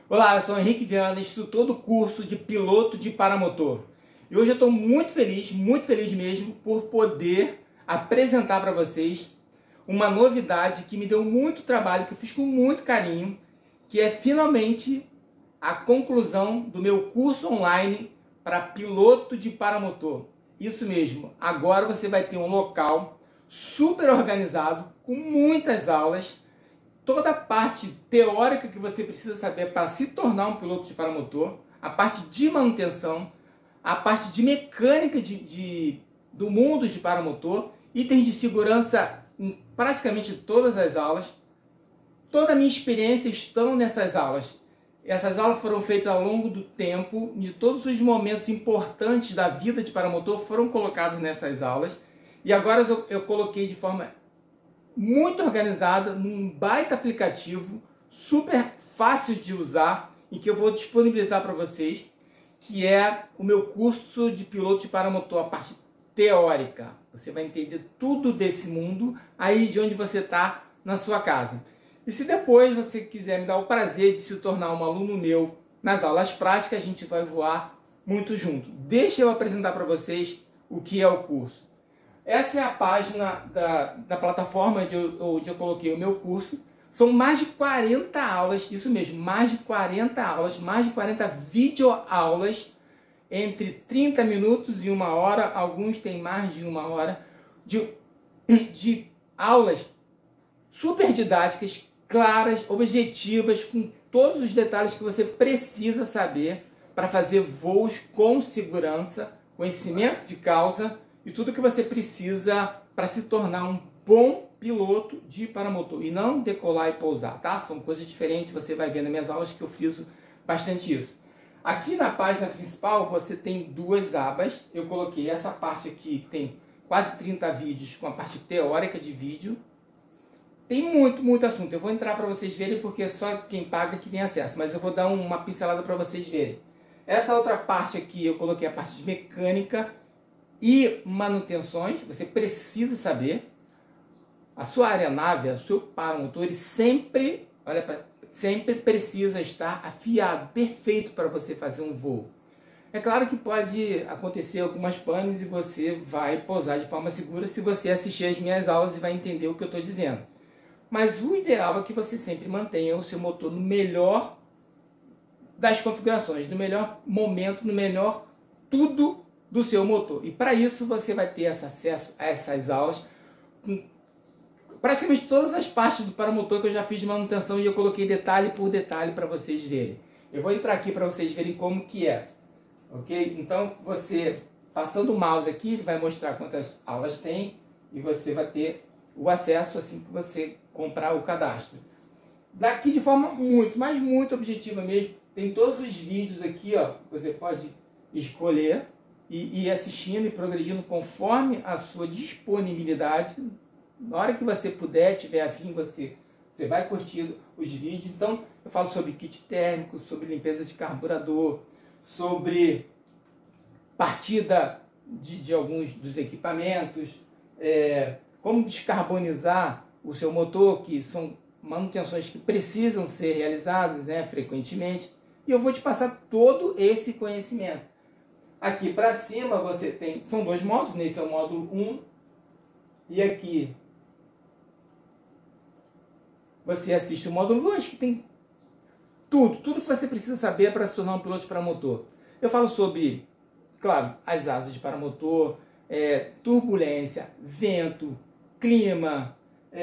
Olá, eu sou Henrique Viana, instrutor do curso de piloto de paramotor. E hoje eu estou muito feliz mesmo, por poder apresentar para vocês uma novidade que me deu muito trabalho, que eu fiz com muito carinho, que é finalmente a conclusão do meu curso online para piloto de paramotor. Isso mesmo, agora você vai ter um local super organizado, com muitas aulas, toda a parte teórica que você precisa saber para se tornar um piloto de paramotor, a parte de manutenção, a parte de mecânica do mundo de paramotor, itens de segurança em praticamente todas as aulas. Toda a minha experiência estão nessas aulas. Essas aulas foram feitas ao longo do tempo, de todos os momentos importantes da vida de paramotor foram colocados nessas aulas. E agora eu coloquei de forma muito organizada, num baita aplicativo, super fácil de usar, e que eu vou disponibilizar para vocês, que é o meu curso de piloto de paramotor, a parte teórica. Você vai entender tudo desse mundo aí de onde você está na sua casa. E se depois você quiser me dar o prazer de se tornar um aluno meu nas aulas práticas, a gente vai voar muito junto. Deixa eu apresentar para vocês o que é o curso. Essa é a página da plataforma onde eu coloquei o meu curso. São mais de 40 aulas, isso mesmo, mais de 40 aulas, mais de 40 videoaulas, entre 30 minutos e 1 hora, alguns têm mais de 1 hora, de aulas super didáticas, claras, objetivas, com todos os detalhes que você precisa saber para fazer voos com segurança, conhecimento de causa, e tudo que você precisa para se tornar um bom piloto de paramotor. E não decolar e pousar, tá? São coisas diferentes, você vai ver nas minhas aulas que eu fiz bastante isso. Aqui na página principal você tem duas abas. Eu coloquei essa parte aqui que tem quase 30 vídeos com a parte teórica de vídeo. Tem muito assunto. Eu vou entrar para vocês verem porque é só quem paga que tem acesso. Mas eu vou dar uma pincelada para vocês verem. Essa outra parte aqui eu coloquei a parte de mecânica e manutenções. Você precisa saber. A sua aeronave, o seu paramotor, ele sempre precisa estar afiado, perfeito para você fazer um voo. É claro que pode acontecer algumas panes e você vai pousar de forma segura se você assistir as minhas aulas e vai entender o que eu estou dizendo. Mas o ideal é que você sempre mantenha o seu motor no melhor das configurações, no melhor momento, no melhor tudo do seu motor. E para isso você vai ter esse acesso a essas aulas com praticamente todas as partes do paramotor que eu já fiz de manutenção e eu coloquei detalhe por detalhe para vocês verem. Eu vou entrar aqui para vocês verem como que é. Ok? Então você, passando o mouse aqui, ele vai mostrar quantas aulas tem e você vai ter o acesso assim que você comprar o cadastro. Daqui de forma muito objetiva mesmo, tem todos os vídeos aqui, ó, você pode escolher e ir assistindo e progredindo conforme a sua disponibilidade. Na hora que você puder, tiver afim, você vai curtindo os vídeos. Então, eu falo sobre kit térmico, sobre limpeza de carburador, sobre partida de alguns dos equipamentos, como descarbonizar o seu motor, que são manutenções que precisam ser realizadas, né, frequentemente. E eu vou te passar todo esse conhecimento. Aqui para cima você tem, são dois módulos, nesse é o módulo 1, e aqui você assiste o módulo 2, que tem tudo que você precisa saber para se tornar um piloto de paramotor. Eu falo sobre, claro, as asas de paramotor, turbulência, vento, clima,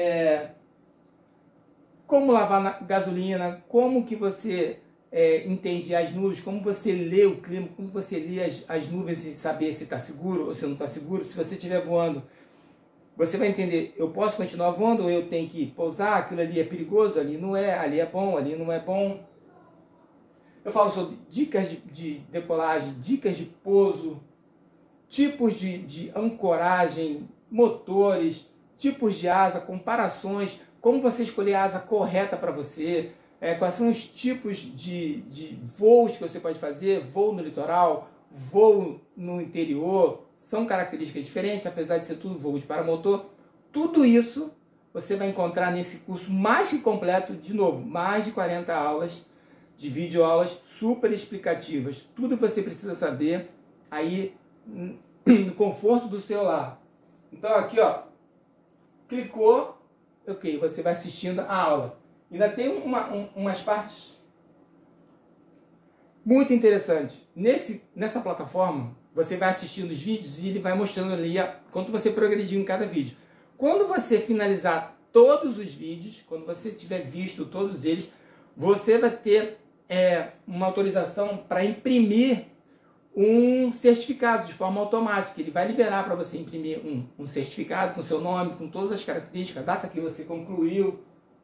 como lavar gasolina, como que você entende as nuvens, como você lê o clima, como você lê as nuvens e saber se está seguro ou se não está seguro. Se você estiver voando, você vai entender, eu posso continuar voando ou eu tenho que pousar, aquilo ali é perigoso, ali não é, ali é bom, ali não é bom. Eu falo sobre dicas de decolagem, dicas de pouso, tipos de ancoragem, motores, tipos de asa, comparações, como você escolher a asa correta para você, quais são os tipos de voos que você pode fazer, voo no litoral, voo no interior. São características diferentes, apesar de ser tudo voo de paramotor. Tudo isso você vai encontrar nesse curso mais que completo, de novo, mais de 40 aulas, de videoaulas super explicativas. Tudo que você precisa saber aí no conforto do celular. Então aqui, ó, clicou, ok, você vai assistindo a aula. Ainda tem umas partes muito interessantes. Nessa plataforma, você vai assistindo os vídeos e ele vai mostrando ali quanto você progrediu em cada vídeo. Quando você finalizar todos os vídeos, quando você tiver visto todos eles, você vai ter uma autorização para imprimir um certificado de forma automática. Ele vai liberar para você imprimir um certificado com seu nome, com todas as características, a data que você concluiu.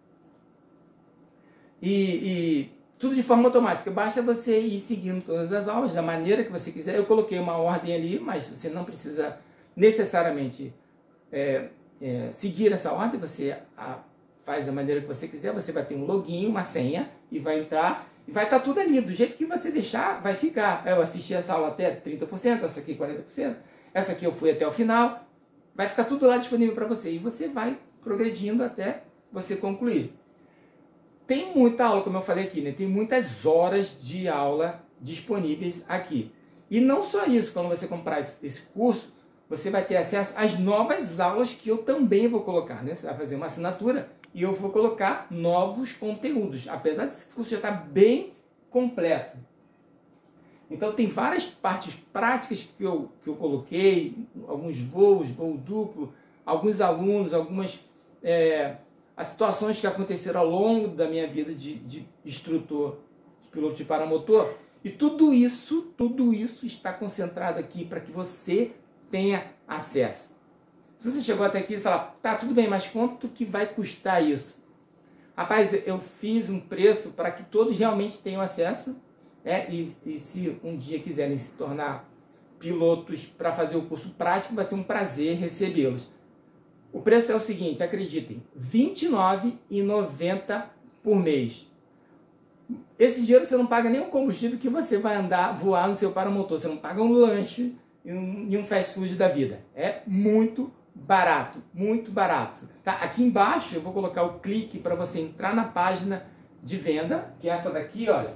E tudo de forma automática. Basta você ir seguindo todas as aulas da maneira que você quiser. Eu coloquei uma ordem ali, mas você não precisa necessariamente seguir essa ordem. Você faz da maneira que você quiser. Você vai ter um login, uma senha, e vai entrar. E vai estar tudo ali. Do jeito que você deixar, vai ficar. Eu assisti essa aula até 30%, essa aqui 40%. Essa aqui eu fui até o final. Vai ficar tudo lá disponível para você. E você vai progredindo até você concluir. Tem muita aula, como eu falei aqui, né? Tem muitas horas de aula disponíveis aqui. E não só isso, quando você comprar esse curso, você vai ter acesso às novas aulas que eu também vou colocar, né? Você vai fazer uma assinatura e eu vou colocar novos conteúdos, apesar desse curso já estar bem completo. Então tem várias partes práticas que eu coloquei, alguns voos, voo duplo, alguns alunos, algumas... as situações que aconteceram ao longo da minha vida de instrutor, de piloto de paramotor, e tudo isso está concentrado aqui para que você tenha acesso. Se você chegou até aqui e falar, tá, tudo bem, mas quanto que vai custar isso? Rapaz, eu fiz um preço para que todos realmente tenham acesso, e se um dia quiserem se tornar pilotos para fazer o curso prático, vai ser um prazer recebê-los. O preço é o seguinte, acreditem, R$ 29,90 por mês. Esse dinheiro você não paga nem o combustível que você vai voar no seu paramotor. Você não paga um lanche e um fast food da vida. É muito barato, muito barato. Tá? Aqui embaixo eu vou colocar o clique para você entrar na página de venda, que é essa daqui, olha.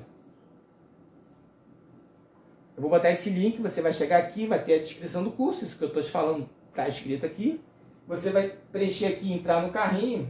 Eu vou botar esse link, você vai chegar aqui, vai ter a descrição do curso, isso que eu estou te falando está escrito aqui. Você vai preencher aqui, entrar no carrinho.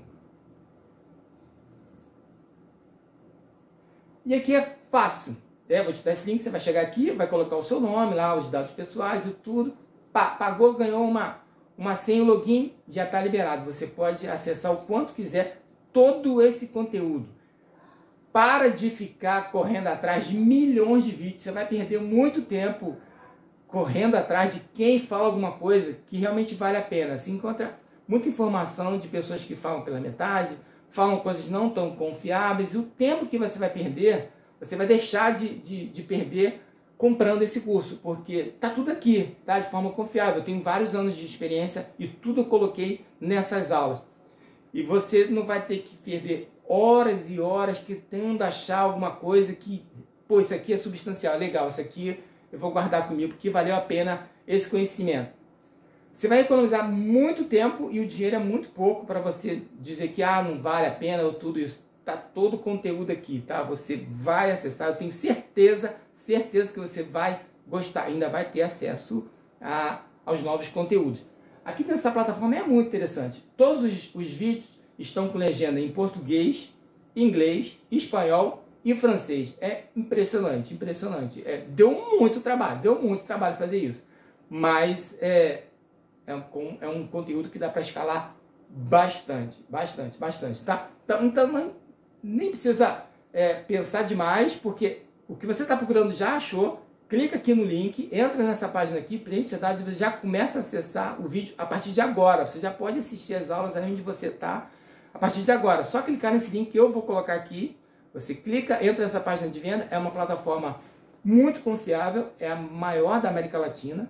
E aqui é fácil. Vou te dar esse link, você vai chegar aqui, vai colocar o seu nome lá, os dados pessoais e tudo. Pagou, ganhou uma senha e login, já está liberado. Você pode acessar o quanto quiser todo esse conteúdo. Para de ficar correndo atrás de milhões de vídeos. Você vai perder muito tempo correndo atrás de quem fala alguma coisa que realmente vale a pena. Se encontra muita informação de pessoas que falam pela metade, falam coisas não tão confiáveis, e o tempo que você vai perder, você vai deixar de perder comprando esse curso, porque tá tudo aqui, tá? De forma confiável. Eu tenho vários anos de experiência e tudo eu coloquei nessas aulas. E você não vai ter que perder horas e horas tentando achar alguma coisa que, pô, isso aqui é substancial, legal, isso aqui eu vou guardar comigo porque valeu a pena esse conhecimento. Você vai economizar muito tempo e o dinheiro é muito pouco para você dizer que não vale a pena ou tudo isso. Tá todo o conteúdo aqui, tá? Você vai acessar, eu tenho certeza que você vai gostar, ainda vai ter acesso aos novos conteúdos. Aqui nessa plataforma é muito interessante. Todos os vídeos estão com legenda em português, inglês, espanhol e francês. É impressionante, impressionante. Deu muito trabalho fazer isso. Mas é um conteúdo que dá para escalar bastante, tá? Então nem precisa pensar demais, porque o que você está procurando já achou. Clica aqui no link, entra nessa página aqui, preenche a idade, você já começa a acessar o vídeo a partir de agora. Você já pode assistir as aulas aí onde você está a partir de agora. Só clicar nesse link que eu vou colocar aqui. Você clica, entra nessa página de venda. É uma plataforma muito confiável, é a maior da América Latina.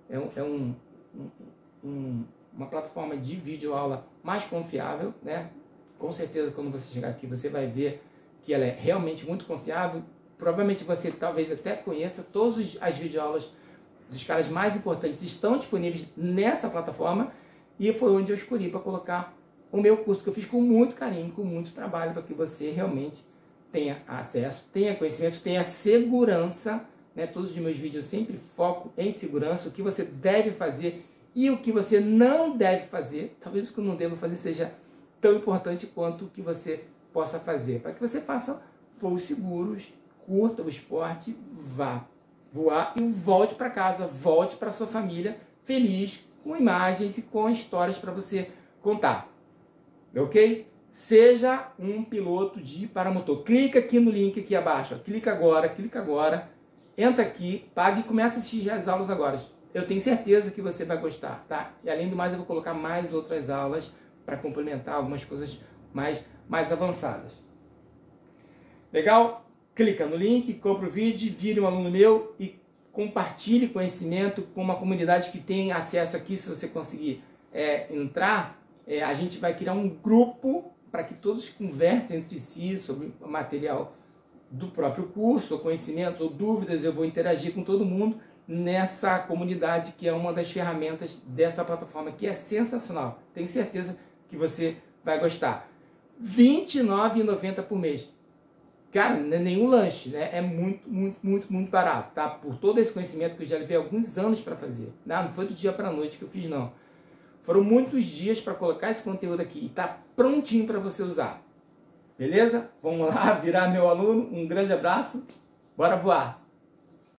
Uma plataforma de videoaula mais confiável, né? Com certeza, quando você chegar aqui, você vai ver que ela é realmente muito confiável. Provavelmente você talvez até conheça todas as videoaulas dos caras mais importantes estão disponíveis nessa plataforma, e foi onde eu escolhi para colocar o meu curso, que eu fiz com muito carinho, com muito trabalho, para que você realmente tenha acesso, tenha conhecimento, tenha segurança, né? Todos os meus vídeos eu sempre foco em segurança, o que você deve fazer e o que você não deve fazer. Talvez o que eu não devo fazer seja tão importante quanto o que você possa fazer, para que você faça voos seguros, curta o esporte, vá voar e volte para casa, volte para sua família feliz, com imagens e com histórias para você contar. Ok? Seja um piloto de paramotor. Clica aqui no link aqui abaixo. Ó. Clica agora. Entra aqui, paga e começa a assistir as aulas agora. Eu tenho certeza que você vai gostar, tá? E além do mais, eu vou colocar mais outras aulas para complementar algumas coisas mais avançadas. Legal? Clica no link, compra o vídeo, vire um aluno meu e compartilhe conhecimento com uma comunidade que tem acesso aqui. Se você conseguir entrar, a gente vai criar um grupo para que todos conversem entre si sobre o material do próprio curso, ou conhecimentos, ou dúvidas. Eu vou interagir com todo mundo nessa comunidade, que é uma das ferramentas dessa plataforma, que é sensacional. Tenho certeza que você vai gostar. R$ 29,90 por mês. Cara, não é nenhum lanche, né? É muito barato, tá? Por todo esse conhecimento que eu já levei alguns anos para fazer. Não foi do dia para a noite que eu fiz, não. Foram muitos dias para colocar esse conteúdo aqui e tá prontinho para você usar. Beleza? Vamos lá, virar meu aluno. Um grande abraço. Bora voar!